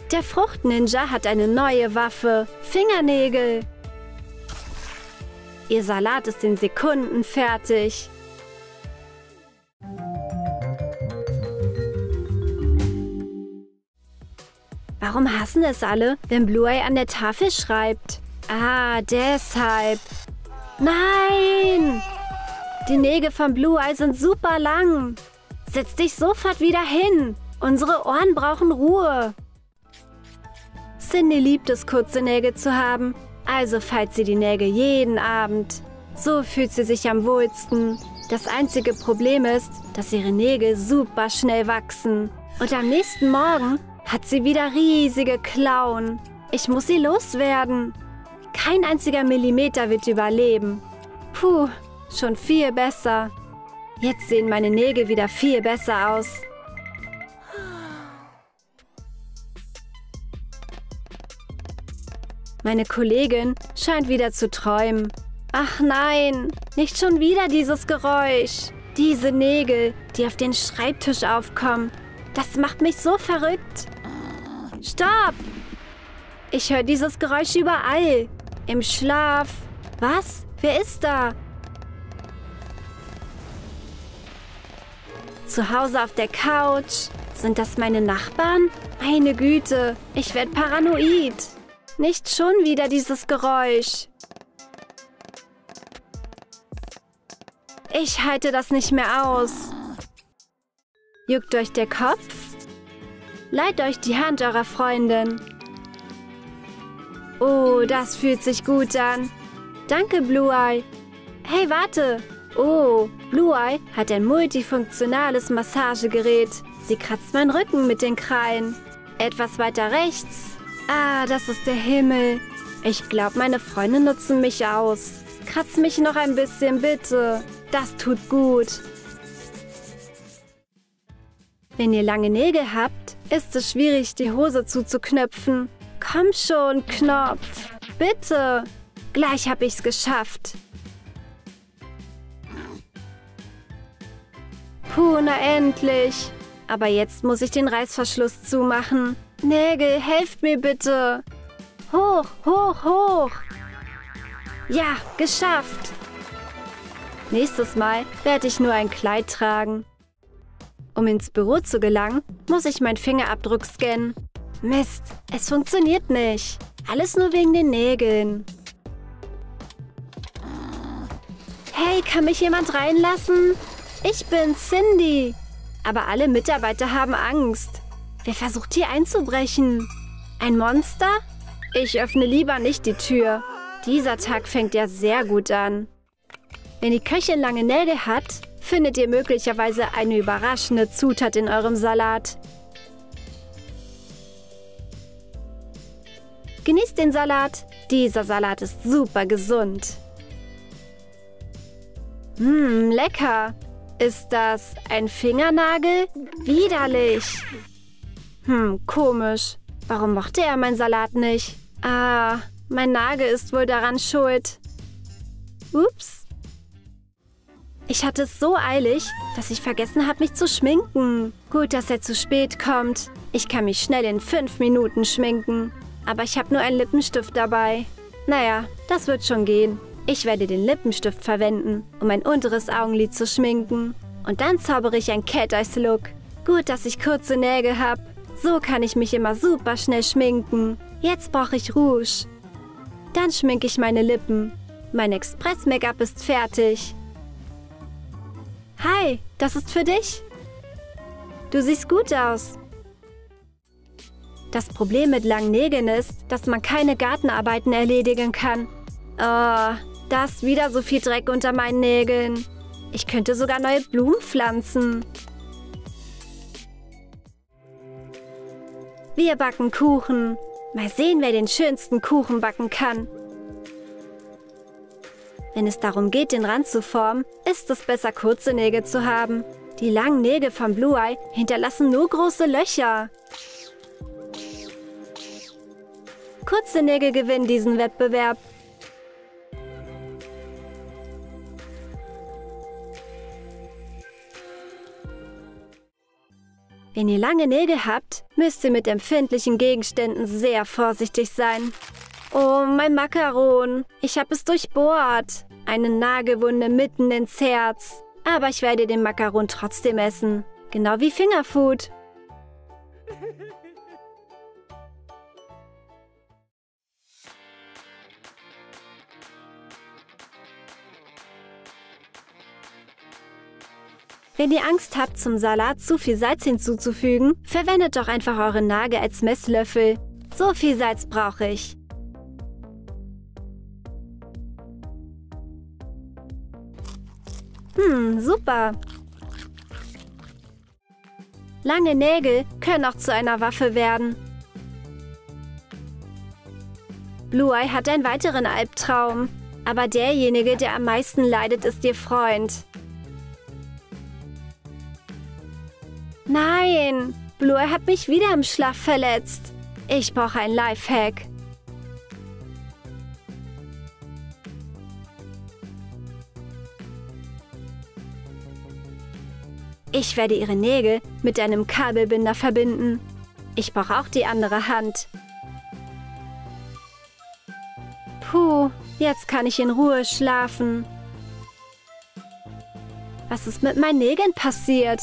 Der Frucht-Ninja hat eine neue Waffe. Fingernägel. Ihr Salat ist in Sekunden fertig. Warum hassen es alle, wenn Bluey an der Tafel schreibt? Ah, deshalb. Nein! Die Nägel von Bluey sind super lang. Setz dich sofort wieder hin. Unsere Ohren brauchen Ruhe. Cindy liebt es, kurze Nägel zu haben. Also feilt sie die Nägel jeden Abend. So fühlt sie sich am wohlsten. Das einzige Problem ist, dass ihre Nägel super schnell wachsen. Und am nächsten Morgen hat sie wieder riesige Klauen. Ich muss sie loswerden. Kein einziger Millimeter wird überleben. Puh, schon viel besser. Jetzt sehen meine Nägel wieder viel besser aus. Meine Kollegin scheint wieder zu träumen. Ach nein, nicht schon wieder dieses Geräusch. Diese Nägel, die auf den Schreibtisch aufkommen. Das macht mich so verrückt. Stopp! Ich höre dieses Geräusch überall. Im Schlaf. Was? Wer ist da? Zu Hause auf der Couch. Sind das meine Nachbarn? Meine Güte, ich werde paranoid. Nicht schon wieder dieses Geräusch. Ich halte das nicht mehr aus. Juckt euch der Kopf? Leiht euch die Hand eurer Freundin. Oh, das fühlt sich gut an. Danke, Bluey. Hey, warte. Oh, Bluey hat ein multifunktionales Massagegerät. Sie kratzt meinen Rücken mit den Krallen. Etwas weiter rechts. Ah, das ist der Himmel. Ich glaube, meine Freunde nutzen mich aus. Kratz mich noch ein bisschen, bitte. Das tut gut. Wenn ihr lange Nägel habt, ist es schwierig, die Hose zuzuknöpfen. Komm schon, Knopf. Bitte. Gleich habe ich's geschafft. Puh, na endlich. Aber jetzt muss ich den Reißverschluss zumachen. Nägel, helft mir bitte. Hoch, hoch, hoch. Ja, geschafft. Nächstes Mal werde ich nur ein Kleid tragen. Um ins Büro zu gelangen, muss ich meinen Fingerabdruck scannen. Mist, es funktioniert nicht. Alles nur wegen den Nägeln. Hey, kann mich jemand reinlassen? Ich bin Cindy. Aber alle Mitarbeiter haben Angst. Wer versucht hier einzubrechen? Ein Monster? Ich öffne lieber nicht die Tür. Dieser Tag fängt ja sehr gut an. Wenn die Köchin lange Nägel hat, findet ihr möglicherweise eine überraschende Zutat in eurem Salat. Genießt den Salat. Dieser Salat ist super gesund. Lecker. Ist das ein Fingernagel? Widerlich. Komisch. Warum mochte er meinen Salat nicht? Ah, mein Nagel ist wohl daran schuld. Ups. Ich hatte es so eilig, dass ich vergessen habe, mich zu schminken. Gut, dass er zu spät kommt. Ich kann mich schnell in 5 Minuten schminken. Aber ich habe nur einen Lippenstift dabei. Naja, das wird schon gehen. Ich werde den Lippenstift verwenden, um mein unteres Augenlid zu schminken. Und dann zaubere ich ein Cat-Eyes-Look. Gut, dass ich kurze Nägel habe. So kann ich mich immer super schnell schminken. Jetzt brauche ich Rouge. Dann schminke ich meine Lippen. Mein Express-Make-up ist fertig. Hi, das ist für dich. Du siehst gut aus. Das Problem mit langen Nägeln ist, dass man keine Gartenarbeiten erledigen kann. Oh, da ist wieder so viel Dreck unter meinen Nägeln. Ich könnte sogar neue Blumen pflanzen. Wir backen Kuchen. Mal sehen, wer den schönsten Kuchen backen kann. Wenn es darum geht, den Rand zu formen, ist es besser, kurze Nägel zu haben. Die langen Nägel von Bluey hinterlassen nur große Löcher. Kurze Nägel gewinnen diesen Wettbewerb. Wenn ihr lange Nägel habt, müsst ihr mit empfindlichen Gegenständen sehr vorsichtig sein. Oh, mein Makaron. Ich habe es durchbohrt. Eine Nagelwunde mitten ins Herz. Aber ich werde den Makaron trotzdem essen. Genau wie Fingerfood. Wenn ihr Angst habt, zum Salat zu viel Salz hinzuzufügen, verwendet doch einfach eure Nagel als Messlöffel. So viel Salz brauche ich. Super. Lange Nägel können auch zu einer Waffe werden. Blue-Eye hat einen weiteren Albtraum. Aber derjenige, der am meisten leidet, ist ihr Freund. Nein! Blue-Eye hat mich wieder im Schlaf verletzt. Ich brauche einen Lifehack. Ich werde ihre Nägel mit einem Kabelbinder verbinden. Ich brauche auch die andere Hand. Puh, jetzt kann ich in Ruhe schlafen. Was ist mit meinen Nägeln passiert?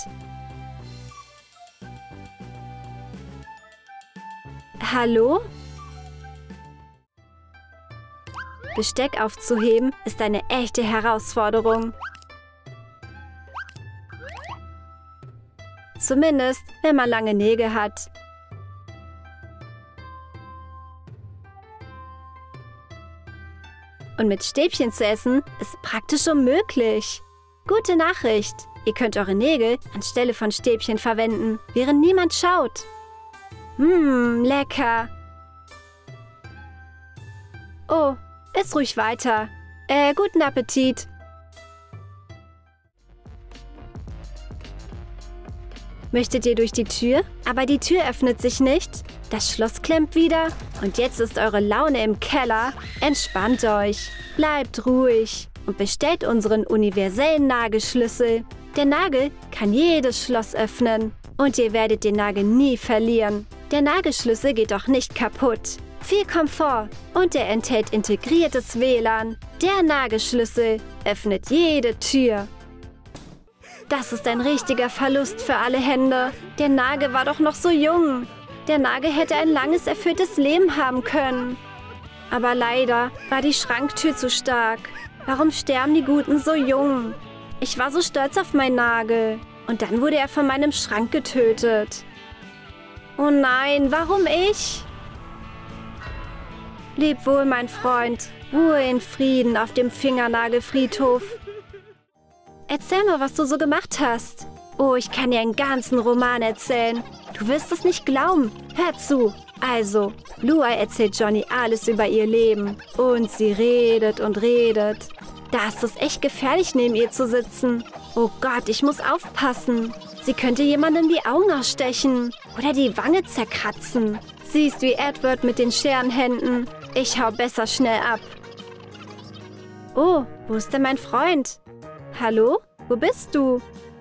Hallo? Besteck aufzuheben ist eine echte Herausforderung. Zumindest, wenn man lange Nägel hat. Und mit Stäbchen zu essen, ist praktisch unmöglich. Gute Nachricht! Ihr könnt eure Nägel anstelle von Stäbchen verwenden, während niemand schaut. Lecker! Oh, iss ruhig weiter. Guten Appetit! Möchtet ihr durch die Tür? Aber die Tür öffnet sich nicht. Das Schloss klemmt wieder. Und jetzt ist eure Laune im Keller. Entspannt euch. Bleibt ruhig. Und bestellt unseren universellen Nagelschlüssel. Der Nagel kann jedes Schloss öffnen. Und ihr werdet den Nagel nie verlieren. Der Nagelschlüssel geht auch nicht kaputt. Viel Komfort. Und er enthält integriertes WLAN. Der Nagelschlüssel öffnet jede Tür. Das ist ein richtiger Verlust für alle Hände. Der Nagel war doch noch so jung. Der Nagel hätte ein langes, erfülltes Leben haben können. Aber leider war die Schranktür zu stark. Warum sterben die Guten so jung? Ich war so stolz auf meinen Nagel. Und dann wurde er von meinem Schrank getötet. Oh nein, warum ich? Leb wohl, mein Freund. Ruhe in Frieden auf dem Fingernagelfriedhof. Erzähl mal, was du so gemacht hast. Oh, ich kann dir einen ganzen Roman erzählen. Du wirst es nicht glauben. Hör zu. Also, Blue-Eye erzählt Johnny alles über ihr Leben. Und sie redet und redet. Da ist es echt gefährlich, neben ihr zu sitzen. Oh Gott, ich muss aufpassen. Sie könnte jemandem die Augen ausstechen. Oder die Wange zerkratzen. Siehst wie Edward mit den Scherenhänden. Ich hau besser schnell ab. Oh, wo ist denn mein Freund? Hallo? Wo bist du?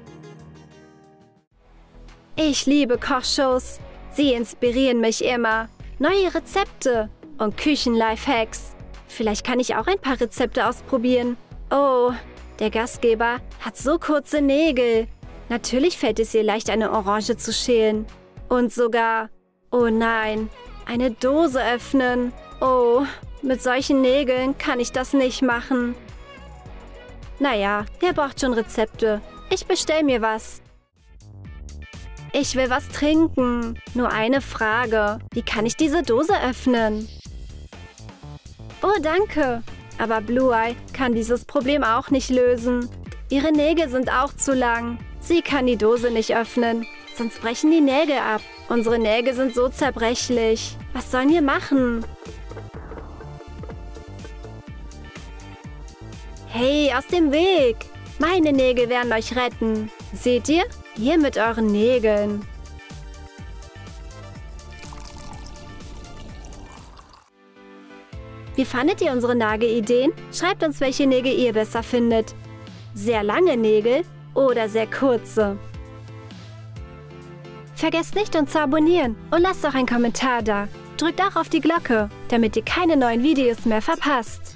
Ich liebe Kochshows. Sie inspirieren mich immer. Neue Rezepte und Küchen-Lifehacks. Vielleicht kann ich auch ein paar Rezepte ausprobieren. Oh, der Gastgeber hat so kurze Nägel. Natürlich fällt es ihr leicht, eine Orange zu schälen. Und sogar, oh nein, eine Dose öffnen. Oh, mit solchen Nägeln kann ich das nicht machen. Naja, wer braucht schon Rezepte? Ich bestell mir was. Ich will was trinken. Nur eine Frage. Wie kann ich diese Dose öffnen? Oh, danke. Aber Blue-Eye kann dieses Problem auch nicht lösen. Ihre Nägel sind auch zu lang. Sie kann die Dose nicht öffnen. Sonst brechen die Nägel ab. Unsere Nägel sind so zerbrechlich. Was sollen wir machen? Hey, aus dem Weg! Meine Nägel werden euch retten. Seht ihr? Ihr mit euren Nägeln. Wie fandet ihr unsere Nagelideen? Schreibt uns, welche Nägel ihr besser findet. Sehr lange Nägel oder sehr kurze? Vergesst nicht, uns zu abonnieren und lasst auch einen Kommentar da. Drückt auch auf die Glocke, damit ihr keine neuen Videos mehr verpasst.